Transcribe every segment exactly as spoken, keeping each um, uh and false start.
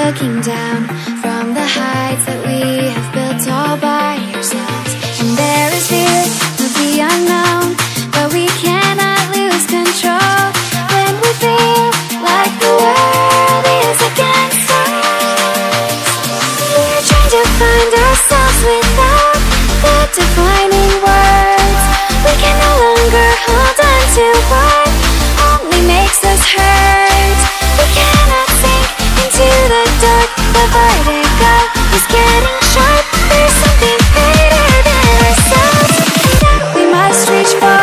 looking down from the heights that we have built all by ourselves. And there is fear of the unknown, but we cannot lose control when we feel like the world is against us. We're trying to find ourselves without the defining words. We can no longer hold on to what only makes us hurt. We cannot sink into the dark. The vertigo is getting sharp. There's something greater than ourselves that we must reach for.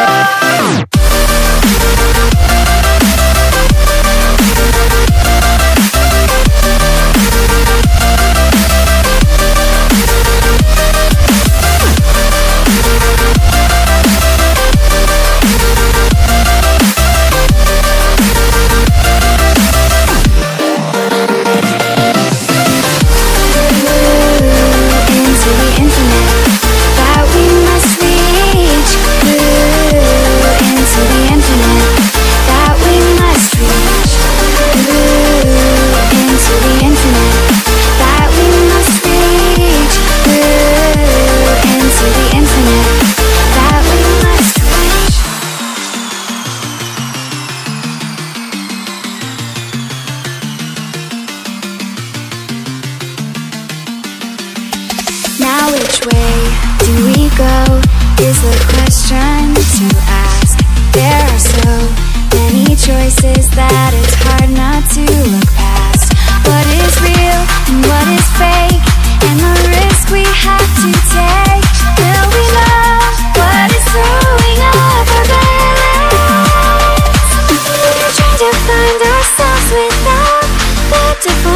Now which way do we go is the question to ask. There are so many choices that it's hard not to look past. What is real and what is fake, and the risk we have to take. Will we know what is throwing off our balance? We're trying to find ourselves without the divine